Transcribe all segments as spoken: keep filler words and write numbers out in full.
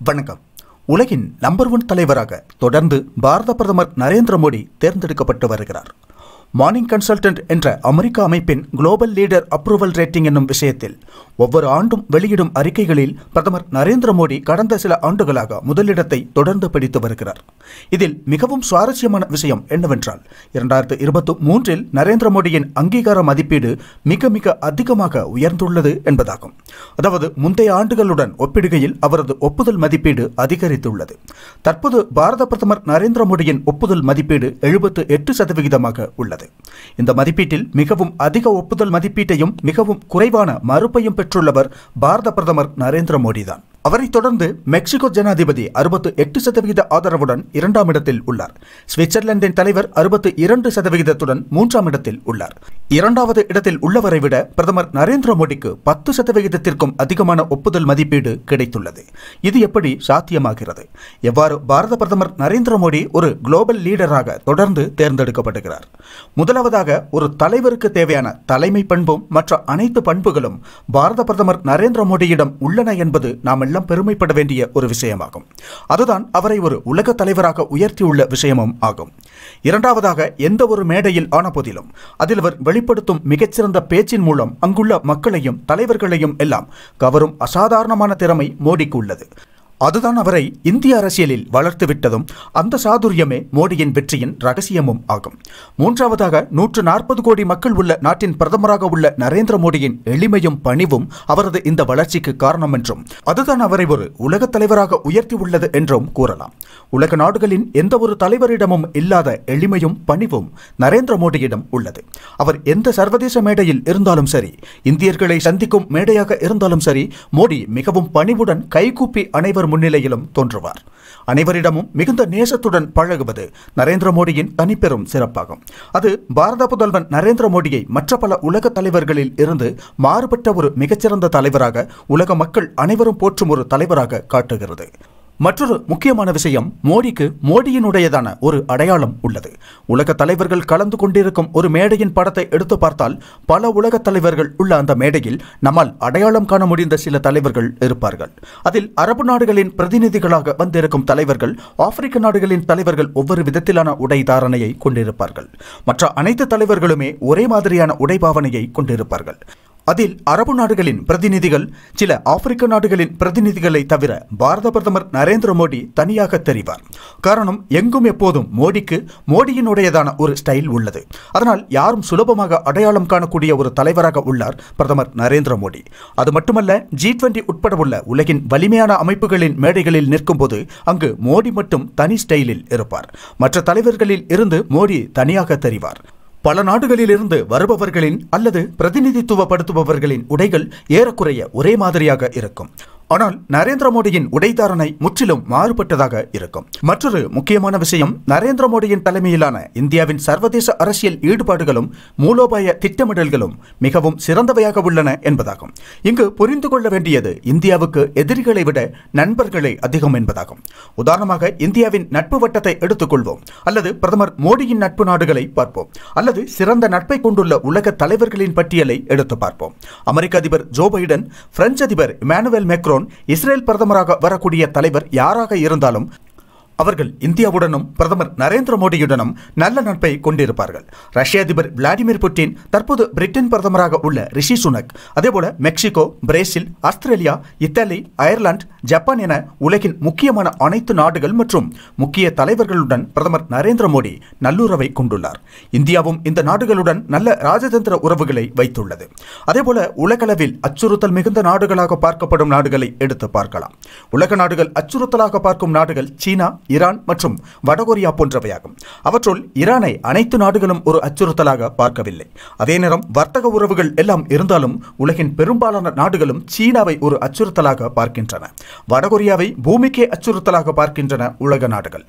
வணக்கம். உலகின் number one தலைவராக தொடர்ந்து பாரத பிரதமர் நரேந்திர மோடி தேர்ந்தெடுக்கப்பட்டு வருகிறார். மார்னிங் கன்சல்டன்ட் என்ற அமெரிக்க அமைப்பின் குளோபல் லீடர் அப்ரூவல் ரேட்டிங் என்னும் விஷயத்தில் ஒவ்வொரு ஆண்டும் வெளியிடும் அறிக்கைகளில் பிரதமர் நரேந்திர மோடி கடந்த சில ஆண்டுகளாக முதலிடத்தை தொடர்ந்து பிடித்து வருகிறார். இதில் மிகவும் சுவாரஸ்யமான விஷயம் என்னவென்றால், இரண்டாயிரத்து இருபத்தி மூன்றில் நரேந்திர மோடியின் அங்கீகார மதிப்பீடு மிக மிக அதிகமாக உயர்ந்துள்ளது என்பதாகும். அதாவது முந்தைய ஆண்டுகளுடன் ஒப்பிடுகையில் அவரது ஒப்புதல் மதிப்பீடு அதிகரித்துள்ளது. தற்போது பாரத பிரதமர் நரேந்திர மோடியின் ஒப்புதல் மதிப்பீடு எழுபத்து எட்டு சதவிகிதமாக உள்ளது. இந்த மதிப்பீட்டில் மிகவும் அதிக ஒப்புதல் மதிப்பீட்டையும் மிகவும் குறைவான மறுப்பையும் பெற்றுள்ளவர் பாரத பிரதமர் நரேந்திர மோடி தான். அவரை தொடர்ந்து மெக்சிகோ ஜனாதிபதி அறுபத்து எட்டு சதவிகித ஆதரவுடன் இரண்டாம் இடத்தில் உள்ளார். சுவிட்சர்லாந்தின் தலைவர் அறுபத்தி இரண்டு சதவிகிதத்துடன் மூன்றாம் இடத்தில் உள்ளார். இரண்டாவது இடத்தில் உள்ளவரை விட பிரதமர் நரேந்திர மோடிக்கு பத்து சதவிகிதத்திற்கும் அதிகமான ஒப்புதல் மதிப்பீடு கிடைத்துள்ளது. இது எப்படி சாத்தியமாகிறது? எவ்வாறு பாரத பிரதமர் நரேந்திர மோடி ஒரு குளோபல் லீடராக தொடர்ந்து தேர்ந்தெடுக்கப்படுகிறார்? முதலாவதாக, ஒரு தலைவருக்கு தேவையான தலைமை பண்பும் மற்ற அனைத்து பண்புகளும் பாரத பிரதமர் நரேந்திர மோடியிடம் உள்ளன என்பது நாம் எல்லாம் பெருமைப்பட வேண்டிய ஒரு விஷயமாகும். அதுதான் அவரை ஒரு உலக தலைவராக உயர்த்தியுள்ள விஷயமும் ஆகும். இரண்டாவதாக, எந்த ஒரு மேடையில் ஆன போதிலும் அதில் அவர் வெளிப்படுத்தும் மிகச்சிறந்த பேச்சின் மூலம் அங்குள்ள மக்களையும் தலைவர்களையும் எல்லாம் கவரும் அசாதாரணமான திறமை மோடிக்கு உள்ளது. அதுதான் அவரை இந்திய அரசியலில் வளர்த்துவிட்டதும் அந்த சாதுரியமே மோடியின் வெற்றியின் ரகசியமும் ஆகும். மூன்றாவதாக, நூற்று நாற்பது கோடி மக்கள் உள்ள நாட்டின் பிரதமராக உள்ள நரேந்திர மோடியின் எளிமையும் பணிவும் அவரது இந்த வளர்ச்சிக்கு காரணம் என்றும் அதுதான் அவரை ஒரு உலக தலைவராக உயர்த்தி உள்ளது என்றும் கூறலாம். உலக நாடுகளின் எந்த ஒரு தலைவரிடமும் இல்லாத எளிமையும் பணிவும் நரேந்திர மோடியிடம் உள்ளது. அவர் எந்த சர்வதேச மேடையில் இருந்தாலும் சரி, இந்தியர்களை சந்திக்கும் மேடையாக இருந்தாலும் சரி, மோடி மிகவும் பணிவுடன் கைகூப்பி அனைவர் முன்னிலையிலும் தோன்றுவார். அனைவரிடமும் மிகுந்த நேசத்துடன் பழகுவது நரேந்திர மோடியின் தனிப்பெரும் சிறப்பாகும். அது பாரத புதல்வன் நரேந்திர மோடியை மற்ற பல உலக தலைவர்களில் இருந்து மாறுபட்ட ஒரு மிகச்சிறந்த தலைவராக உலக மக்கள் அனைவரும் போற்றும் ஒரு தலைவராக காட்டுகிறது. மற்றொரு முக்கியமான விஷயம், மோடிக்கு மோடியினுடையதான ஒரு அடையாளம் உள்ளது. உலக தலைவர்கள் கலந்து கொண்டிருக்கும் ஒரு மேடையின் படத்தை எடுத்து பார்த்தால் பல உலக தலைவர்கள் உள்ள அந்த மேடையில் நம்மால் அடையாளம் காண முடிந்த சில தலைவர்கள் இருப்பார்கள். அதில் அரபு நாடுகளின் பிரதிநிதிகளாக வந்திருக்கும் தலைவர்கள், ஆப்பிரிக்க நாடுகளின் தலைவர்கள் ஒவ்வொரு விதத்திலான உடை தாரணையை கொண்டிருப்பார்கள். மற்ற அனைத்து தலைவர்களுமே ஒரே மாதிரியான உடை பாவனையை கொண்டிருப்பார்கள். அதில் அரபு நாடுகளின் பிரதிநிதிகள் சில ஆப்பிரிக்க நாடுகளின் பிரதிநிதிகளை தவிர பாரத பிரதமர் நரேந்திர மோடி தனியாக தெரிவார். காரணம், எங்கும் எப்போதும் மோடிக்கு மோடியினுடையதான ஒரு ஸ்டைல் உள்ளது. அதனால் யாரும் சுலபமாக அடையாளம் காணக்கூடிய ஒரு தலைவராக உள்ளார் பிரதமர் நரேந்திர மோடி. அது மட்டுமல்ல, ஜி டுவெண்டி உட்பட உள்ள உலகின் வலிமையான அமைப்புகளின் மேடைகளில் நிற்கும் போது அங்கு மோடி மட்டும் தனி ஸ்டைலில் இருப்பார். மற்ற தலைவர்களில் இருந்து மோடி தனியாக தெரிவார். பல நாடுகளில் இருந்து வருபவர்களின் அல்லது பிரதிநிதித்துவப்படுத்துபவர்களின் உடைகள் ஏறக்குறைய ஒரே மாதிரியாக இருக்கும். ஆனால் நரேந்திர மோடியின் உடைதாரணை முற்றிலும் மாறுபட்டதாக இருக்கும். மற்றொரு முக்கியமான விஷயம், நரேந்திர மோடியின் தலைமையிலான இந்தியாவின் சர்வதேச அரசியல் ஈடுபாடுகளும் மூலோபாய திட்டமிடல்களும் மிகவும் சிறந்தவையாக உள்ளன என்பதாகும். இங்கு புரிந்து கொள்ள வேண்டியது, இந்தியாவுக்கு எதிரிகளை விட நண்பர்களே அதிகம் என்பதாகும். உதாரணமாக, இந்தியாவின் நட்பு வட்டத்தை எடுத்துக்கொள்வோம், அல்லது பிரதமர் மோடியின் நட்பு நாடுகளை பார்ப்போம், அல்லது சிறந்த நட்பை கொண்டுள்ள உலக தலைவர்களின் பட்டியலை எடுத்து பார்ப்போம். அமெரிக்க அதிபர் ஜோ பைடன், பிரெஞ்சு அதிபர் இமானுவேல் மேக்ரோன், இஸ்ரேல் பிரதமராக வரக்கூடிய தலைவர் யாராக இருந்தாலும் அவர்கள் இந்தியாவுடனும் பிரதமர் நரேந்திர மோடியுடனும் நல்ல நட்பை கொண்டிருப்பார்கள். ரஷ்ய அதிபர் விளாடிமிர் புட்டின், தற்போது பிரிட்டன் பிரதமராக உள்ள ரிஷி சுனக், அதேபோல Mexico, Brazil, Australia, Italy, Ireland, Japan என உலகின் முக்கியமான அனைத்து நாடுகள் மற்றும் முக்கிய தலைவர்களுடன் பிரதமர் நரேந்திர மோடி நல்லுறவை கொண்டுள்ளார். இந்தியாவும் இந்த நாடுகளுடன் நல்ல ராஜதந்திர உறவுகளை வைத்துள்ளது. அதேபோல உலகளவில் அச்சுறுத்தல் மிகுந்த நாடுகளாக பார்க்கப்படும் நாடுகளை எடுத்து பார்க்கலாம். உலக நாடுகள் அச்சுறுத்தலாக பார்க்கும் நாடுகள் சீனா, ஈரான் மற்றும் வடகொரியா போன்றவையாகும். அவற்றுள் ஈரானை அனைத்து நாடுகளும் ஒரு அச்சுறுத்தலாக பார்க்கவில்லை. அதே நேரம் வர்த்தக உறவுகள் எல்லாம் இருந்தாலும் உலகின் பெரும்பாலான நாடுகளும் சீனாவை ஒரு அச்சுறுத்தலாக பார்க்கின்றன. வடகொரியாவை பூமிக்கே அச்சுறுத்தலாக பார்க்கின்றன உலக நாடுகள்.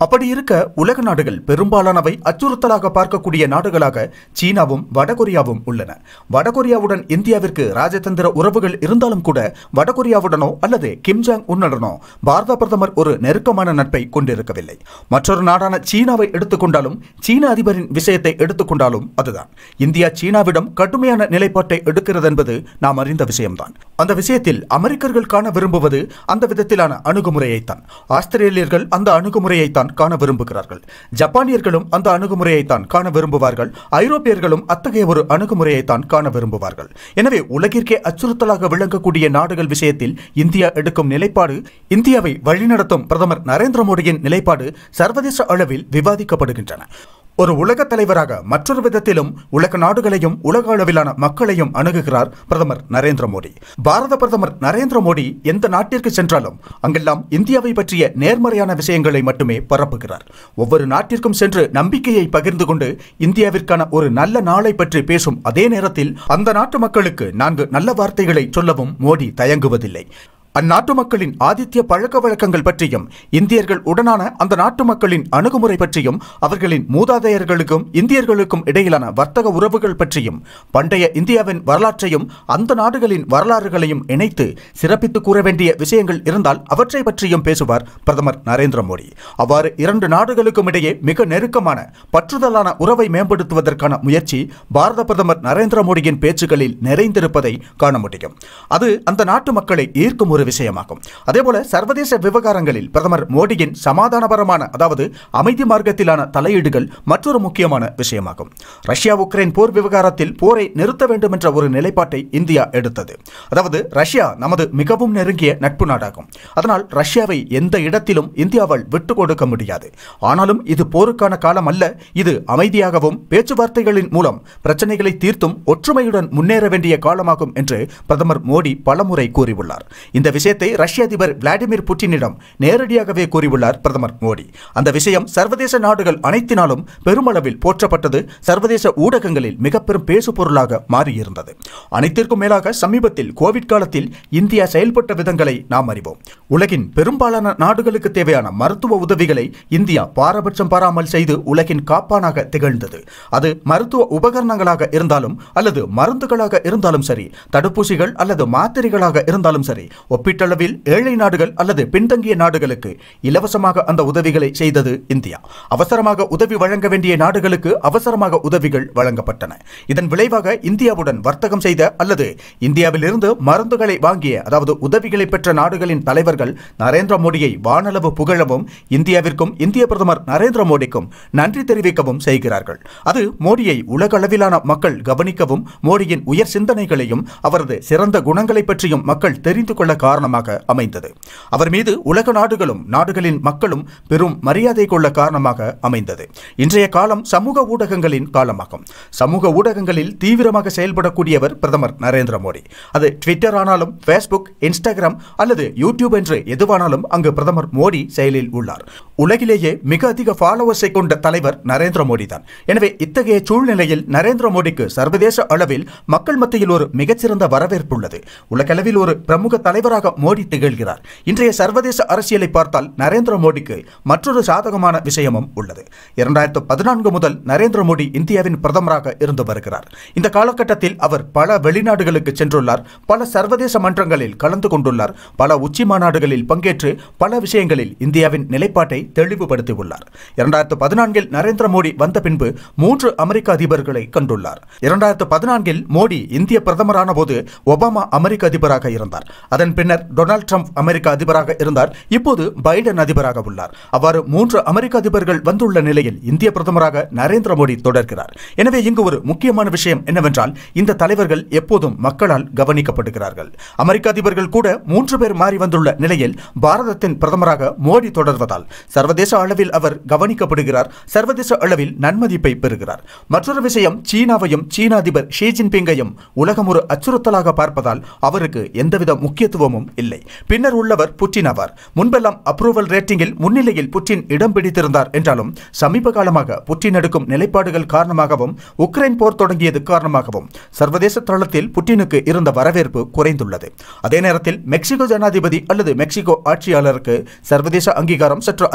அப்படி இருக்க உலக நாடுகள் பெரும்பாலானவை அச்சுறுத்தலாக பார்க்கக்கூடிய நாடுகளாக சீனாவும் வடகொரியாவும் உள்ளன. வடகொரியாவுடன் இந்தியாவிற்கு ராஜதந்திர உறவுகள் இருந்தாலும் கூட வடகொரியாவுடனோ அல்லது கிம் ஜாங் உன்னுடனோ பாரத பிரதமர் ஒரு நெருக்கமான நட்பை கொண்டிருக்கவில்லை. மற்றொரு நாடான சீனாவை எடுத்துக்கொண்டாலும் சீன அதிபரின் விஷயத்தை எடுத்துக்கொண்டாலும் அதுதான். இந்தியா சீனாவிடம் கடுமையான நிலைப்பாட்டை எடுக்கிறது என்பது நாம் அறிந்த விஷயம்தான். அந்த விஷயத்தில் அமெரிக்கர்கள் காண விரும்புவது அந்த விதத்திலான அணுகுமுறையைத்தான். ஆஸ்திரேலியர்கள் அந்த அணுகுமுறையைத்தான் காண விரும்புகிறார்கள். ஜப்பானியர்களும் அந்த அணுகுமுறையைத்தான் காண விரும்புவார்கள். ஐரோப்பியர்களும் அத்தகைய ஒரு அணுகுமுறையைத்தான் காண விரும்புவார்கள். எனவே உலகிற்கே அச்சுறுத்தலாக விளங்கக்கூடிய நாடுகள் விஷயத்தில் இந்தியா எடுக்கும் நிலைப்பாடு, இந்தியாவை வழிநடத்தும் பிரதமர் நரேந்திர மோடியின் நிலைப்பாடு சர்வதேச அளவில் விவாதிக்கப்படுகின்றன. ஒரு உலக தலைவராக மற்றொரு விதத்திலும் உலக நாடுகளையும் உலக அளவிலான மக்களையும் அணுகுகிறார் பிரதமர் நரேந்திர மோடி. பாரத பிரதமர் நரேந்திர மோடி எந்த நாட்டிற்கு சென்றாலும் அங்கெல்லாம் இந்தியாவை பற்றிய நேர்மறையான விஷயங்களை மட்டுமே பரப்புகிறார். ஒவ்வொரு நாட்டிற்கும் சென்று நம்பிக்கையை பகிர்ந்து கொண்டு இந்தியாவிற்கான ஒரு நல்ல நாளை பற்றி பேசும் அதே நேரத்தில் அந்த நாட்டு மக்களுக்கு நான்கு நல்ல வார்த்தைகளை சொல்லவும் மோடி தயங்குவதில்லை. அந்நாட்டு மக்களின் ஆதித்ய பழக்க வழக்கங்கள் பற்றியும் இந்தியர்கள் உடனான அந்த நாட்டு மக்களின் அணுகுமுறை பற்றியும் அவர்களின் மூதாதையர்களுக்கும் இந்தியர்களுக்கும் இடையிலான வர்த்தக உறவுகள் பற்றியும் பண்டைய இந்தியாவின் வரலாற்றையும் அந்த நாடுகளின் வரலாறுகளையும் இணைத்து சிறப்பித்து கூற வேண்டிய விஷயங்கள் இருந்தால் அவற்றை பற்றியும் பேசுவார் பிரதமர் நரேந்திர மோடி. அவ்வாறு இரண்டு நாடுகளுக்கும் இடையே மிக நெருக்கமான பற்றுதலான உறவை மேம்படுத்துவதற்கான முயற்சி பாரத பிரதமர் நரேந்திர மோடியின் பேச்சுகளில் நிறைந்திருப்பதை காண முடியும். அது அந்த நாட்டு மக்களை ஈர்க்கும் ஒரு விஷயமாகும். அதேபோல சர்வதேச விவகாரங்களில் பிரதமர் மோடியின் சமாதானபரமான அதாவது அமைதி மார்க்கத்திலான தலையீடுகள் மற்றொரு முக்கியமான விஷயமாகும். ரஷ்யா உக்ரைன் போர் விவகாரத்தில் போரை நிறுத்த வேண்டும் என்ற ஒரு நிலைப்பாட்டை இந்தியா எடுத்தது. அதாவது ரஷ்யா நமது மிகவும் நெருங்கிய நட்பு நாடாகும். அதனால் ரஷ்யாவை எந்த இடத்திலும் இந்தியாவால் விட்டுக் கொடுக்க முடியாது. ஆனாலும் இது போருக்கான காலம் அல்ல. இது அமைதியாகவும் பேச்சுவார்த்தைகளின் மூலம் பிரச்சனைகளை தீர்த்தும் ஒற்றுமையுடன் முன்னேற வேண்டிய காலமாகும் என்று பிரதமர் மோடி பலமுறை கூறியுள்ளார். இந்த விஷயத்தை ரஷ்ய அதிபர் விளாடிமிர் புட்டினிடம் நேரடியாகவே கூறியுள்ளார் பிரதமர் மோடி. அந்த விஷயம் சர்வதேச நாடுகள் அனைத்தினாலும் பெருமளவில் போற்றப்பட்டது. சர்வதேச ஊடகங்களில் மிக பெரும் பேசு பொருளாக மாறியிருந்தது. அனைத்திற்கும் மேலாக சமீபத்தில் கோவிட் காலத்தில் இந்தியா செயல்பட்ட விதங்களை நாம் அறிவோம். உலகின் பெரும்பாலான நாடுகளுக்கு தேவையான மருத்துவ உதவிகளை இந்தியா பாரபட்சம் பாராமல் செய்து உலகின் காப்பானாக திகழ்ந்தது. அது மருத்துவ உபகரணங்களாக இருந்தாலும் அல்லது மருந்துகளாக இருந்தாலும் சரி, தடுப்பூசிகள் அல்லது மாத்திரைகளாக இருந்தாலும் சரி, ஒப்பீட்டளவில் ஏழை நாடுகள் அல்லது பின்தங்கிய நாடுகளுக்கு இலவசமாக அந்த உதவிகளை செய்தது இந்தியா. அவசரமாக உதவி வழங்க வேண்டிய நாடுகளுக்கு அவசரமாக உதவிகள் வழங்கப்பட்டன. இதன் விளைவாக இந்தியாவுடன் வர்த்தகம் செய்த அல்லது இந்தியாவிலிருந்து மருந்துகளை வாங்கிய அதாவது உதவிகளை பெற்ற நாடுகளின் தலைவர்கள் நரேந்திர மோடியை வானளவு புகழவும் இந்தியாவிற்கும் இந்திய பிரதமர் நரேந்திர மோடிக்கும் நன்றி தெரிவிக்கவும் செய்கிறார்கள். அது மோடியை உலக அளவிலான மக்கள் கவனிக்கவும் மோடியின் உயர் சிந்தனைகளையும் அவரது சிறந்த குணங்களை பற்றியும் மக்கள் தெரிந்து கொள்ள காரணமாக அமைந்தது. அவர் மீது உலக நாடுகளும் நாடுகளின் மக்களும் பெரும் மரியாதை கொள்ள காரணமாக அமைந்தது. இன்றைய காலம் சமூக ஊடகங்களின் காலமாகும். சமூக ஊடகங்களில் தீவிரமாக செயல்படக்கூடியவர் பிரதமர் நரேந்திர மோடி. அது ட்விட்டர் ஆனாலும் ஃபேஸ்புக், இன்ஸ்டாகிராம் அல்லது யூடியூப் என்று எதுவானாலும் அங்கு பிரதமர் மோடி செயலில் உள்ளார். உலகிலேயே மிக அதிக ஃபாலோவர்ஸை கொண்ட தலைவர் நரேந்திர மோடி தான். எனவே இத்தகைய சூழ்நிலையில் நரேந்திர மோடிக்கு சர்வதேச அளவில் மக்கள் மத்தியில் ஒரு மிகச்சிறந்த வரவேற்பு உள்ளது. உலகளவில் ஒரு பிரமுக தலைவராக மோடி திகழ்கிறார். இன்றைய சர்வதேச அரசியலை பார்த்தால் நரேந்திர மோடிக்கு மற்றொரு சாதகமான விஷயமும் உள்ளது. இரண்டாயிரத்து பதினான்கு முதல் நரேந்திர மோடி இந்தியாவின் பிரதமராக இருந்து வருகிறார். இந்த காலகட்டத்தில் அவர் பல வெளிநாடுகளுக்கு சென்றுள்ளார். பல சர்வதேச மன்றங்களில் கலந்து கொண்டுள்ளார். பல உச்சி மாநாடுகளில் பங்கேற்று பல விஷயங்களில் இந்தியாவின் நிலைப்பாட்டை தெளிவுபடுத்தியுள்ளார். இரண்டாயிரத்து பதினான்கில் நரேந்திர மோடி வந்த பின்பு மூன்று அமெரிக்க அதிபர்களை கண்டுள்ளார். இரண்டாயிரத்து பதினான்கில் மோடி இந்திய பிரதமரான போது ஒபாமா அமெரிக்க அதிபராக இருந்தார். அதன் பின்னர் டொனால்ட் ட்ரம்ப் அமெரிக்க அதிபராக இருந்தார். இப்போது பைடன் அதிபராக உள்ளார். அவ்வாறு மூன்று அமெரிக்க அதிபர்கள் வந்துள்ள நிலையில் இந்திய பிரதமராக நரேந்திர மோடி தொடர்கிறார். எனவே இங்கு ஒரு முக்கியமான விஷயம் என்னவென்றால் இந்த தலைவர்கள் எப்போதும் மக்களால் கவனிக்கப்படுகிறார்கள். அமெரிக்க அதிபர்கள் கூட மூன்று பேர் மாறி வந்துள்ள நிலையில் பாரதத்தின் பிரதமராக மோடி தொடர்வதால் சர்வதேச அளவில் அவர் கவனிக்கப்படுகிறார். சர்வதேச அளவில் நன்மதிப்பை பெறுகிறார். மற்றொரு விஷயம், சீனாவையும் சீன அதிபர் ஷி ஜின்பிங்கையும் உலகம் ஒரு அச்சுறுத்தலாக பார்ப்பதால் அவருக்கு எந்தவித முக்கியத்துவமும் இல்லை. பின்னர் உள்ளவர் புட்டின் ஆவார். முன்பெல்லாம் அப்ரூவல் ரேட்டிங்கில் முன்னிலையில் புட்டின் இடம் பிடித்திருந்தார் என்றாலும் சமீப காலமாக புட்டின் எடுக்கும் நிலைப்பாடுகள் காரணமாகவும் உக்ரைன் போர் தொடங்கியது காரணமாகவும் சர்வதேச தளத்தில் புட்டினுக்கு இருந்த வரவேற்பு குறைந்துள்ளது. அதே நேரத்தில் மெக்சிகோ ஜனாதிபதி அல்லது மெக்சிகோ ஆட்சியாளருக்கு சர்வதேச அங்கீகாரம் சற்று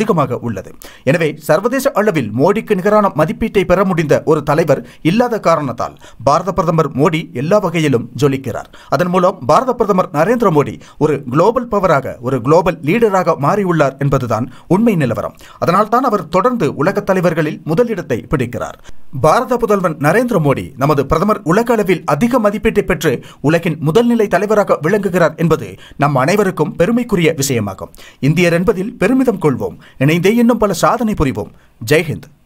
அதிகமாக உள்ளது. எனவே சர்வதேச அளவில் மோடிக்கு நிகரான மதிப்பீட்டை பெற முடிந்த ஒரு தலைவர் இல்லாத காரணத்தால் பாரத பிரதமர் மோடி எல்லா வகையிலும் ஜொலிக்கிறார். அதன் மூலம் பாரத பிரதமர் நரேந்திர மோடி ஒரு குளோபல் பவராக, ஒரு குளோபல் லீடராக மாறியுள்ளார் என்பதுதான் உண்மை நிலவரம். அதனால் தான் அவர் தொடர்ந்து உலக தலைவர்களில் முதலிடத்தை பிடிக்கிறார். பாரத முதல்வர் நரேந்திர மோடி நமது பிரதமர் உலக அளவில் அதிக மதிப்பீட்டை பெற்று உலகின் முதல்நிலை தலைவராக விளங்குகிறார் என்பது நம் அனைவருக்கும் பெருமைக்குரிய விஷயமாகும். இந்தியர் என்பதில் பெருமிதம் கொள்வோம். இணைந்தே இன்னும் பல சாதனை புரிவோம். ஜெய்ஹிந்த்.